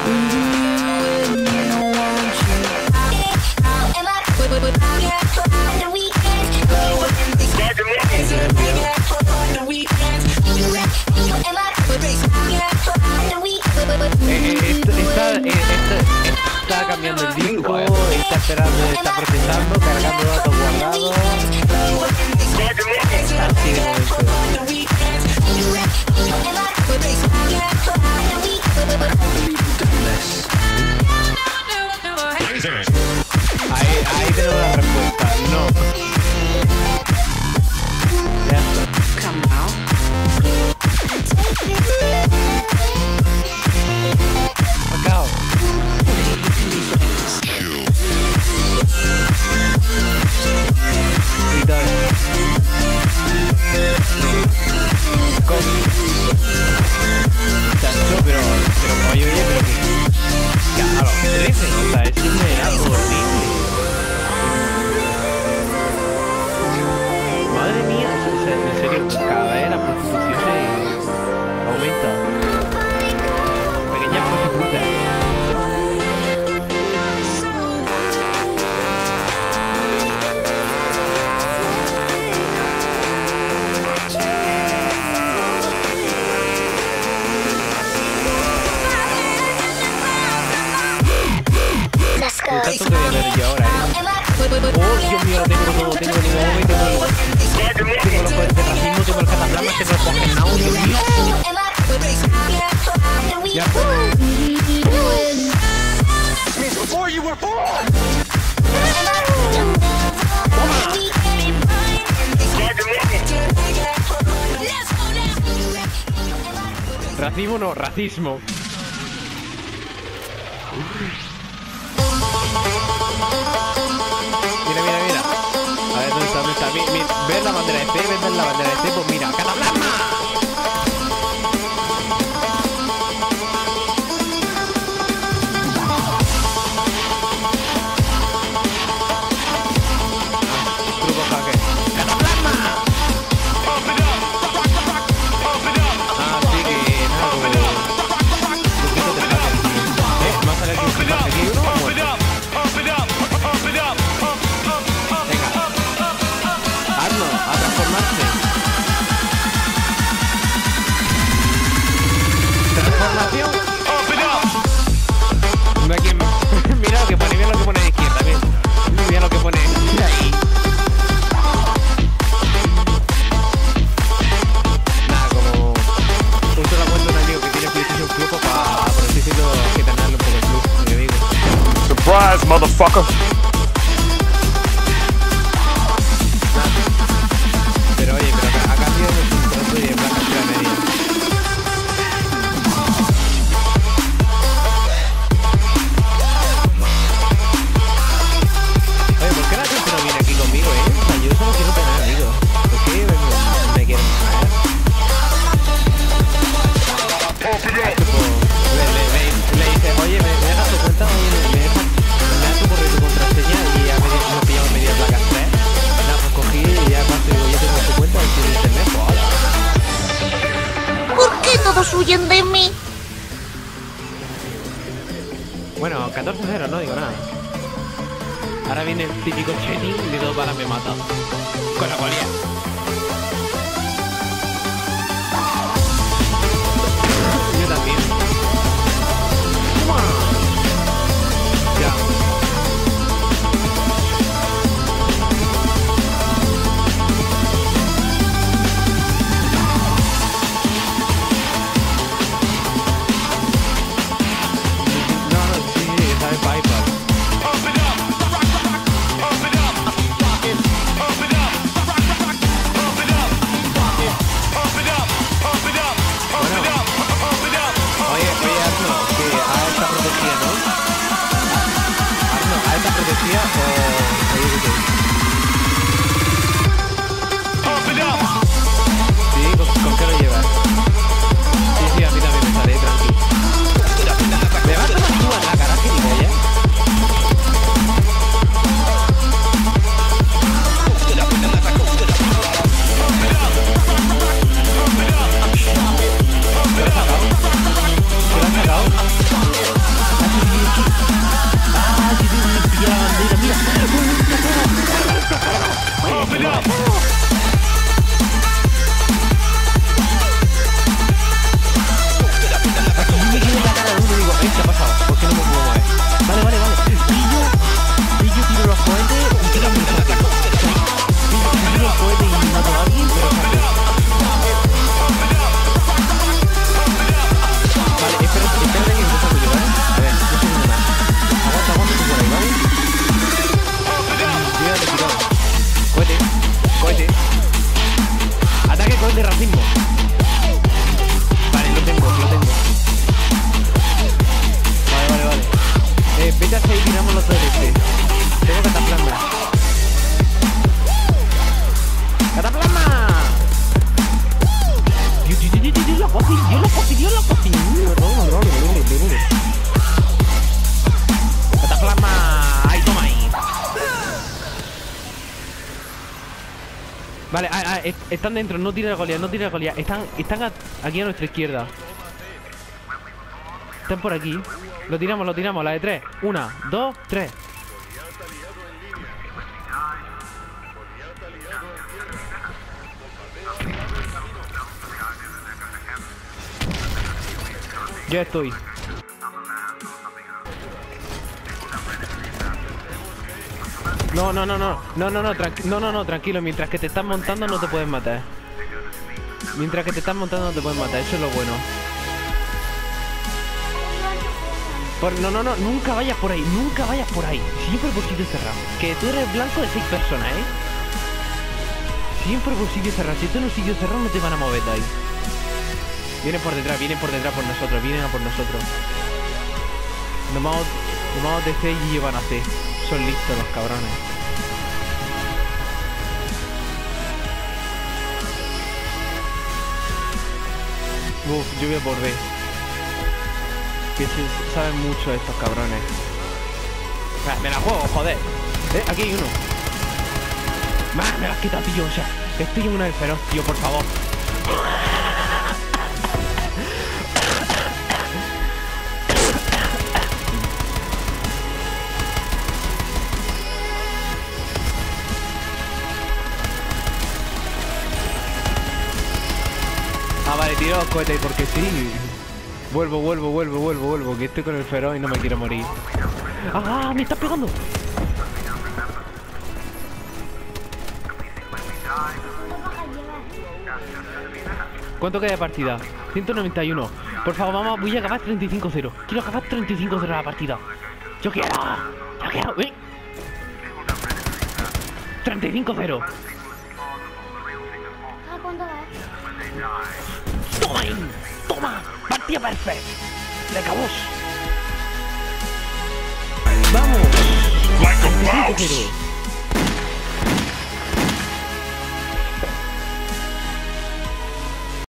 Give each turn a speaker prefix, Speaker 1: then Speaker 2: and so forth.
Speaker 1: Está cambiando el disco, está esperando, está procesando, cargando datos guardados. Así de ahí tenemos la respuesta, no. Ya está. Acabo. Pero oye, pero que ya, a los 13, o sea, es un verazo horrible. Madre mía, en serio, cada vez la prostitución aumenta. Pequeñas prostitutas. Tanto que voy a ver yo ahora, Oh, Dios mío, lo tengo todo, tengo los poderes de racismo, tengo el cataplasma, tengo el congelado, Dios mío. Ya. Racismo no, racismo. Mira, mira, mira. A ver, ¿dónde está? ¿Dónde está? Ver la bandera de C, ver la bandera de C, pues mira, ¡cataplasma! Truco jaque. ¡Cataplasma! Ah, sí, que nada, más sale aquí un filmaje aquí, uno va muerto. A transformarse. Transformación. Mira lo que pone, mira lo que pone a la izquierda, mira lo que pone ahí. Nada, como justo la cuenta un amigo que tiene PlayStation Plus para por así decirlo que tenerlo un poco de plus, lo que digo.
Speaker 2: Surprise, motherfucker.
Speaker 1: Pero oye, pero a cambio de un trozo y de plata pura media. Oye, ¿por qué la gente no viene aquí conmigo, O sea, yo solo quiero tener amigos. ¿Por qué me quieren traer? Le dices, oye, ¿me dejas tu cuenta? Oye, me das tu correo y tu contraseña y ya me pillado media placa 3. Nada, pues cogí y ya cuando digo, yo tengo tu cuenta y tu internet, pues hola.
Speaker 3: ¿Por qué todos huyen de mí?
Speaker 1: Bueno, 14-0, no digo nada. Ahora viene el típico cheating de 2 balas me mata. Con la cualidad. Yo también. Ya. Sí, ¿con qué lo llevas? Sí, a mí también me sale, tranqui. ¿Me vas a tomar tú en la cara, gilipollas? ¿Te lo has sacado? ¿Te lo has sacado? Vale, están dentro, no tira la Goliat, no tira la Goliat. Están aquí a nuestra izquierda. Están por aquí. Lo tiramos, la de 3. 1, 2, 3. Ya estoy. No, tranquilo, mientras que te estás montando no te pueden matar. Mientras que te estás montando no te pueden matar, eso es lo bueno. No, nunca vayas por ahí, Siempre por sitio cerrado. Que tú eres blanco de 6 personas, Siempre por sitio cerrado. Si tú en un sitio cerrado no te van a mover de ahí. Vienen por detrás por nosotros, vienen a por nosotros. Nos vamos de C y llevan a C. Son listos los cabrones. Yo voy a por B. Que saben mucho estos cabrones. Me la juego, joder. Aquí hay uno. Me la has quitado, tío. O sea, estoy en una del feroz, tío, por favor. Vale, tiro los cohetes porque sí. Vuelvo, que estoy con el feroz y no me quiero morir. ¡Ah! ¡Me está pegando! ¿Cuánto queda de partida? 191. Por favor, voy a acabar 35-0. Quiero acabar 35-0 la partida. Yo quiero. 35-0.
Speaker 3: ¿Cuándo va?
Speaker 1: ¡Toma ahí! ¡Toma! ¡Partida perfecta! ¡Le acabó! ¡Vamos!
Speaker 2: Like a mouse.
Speaker 1: 35-0.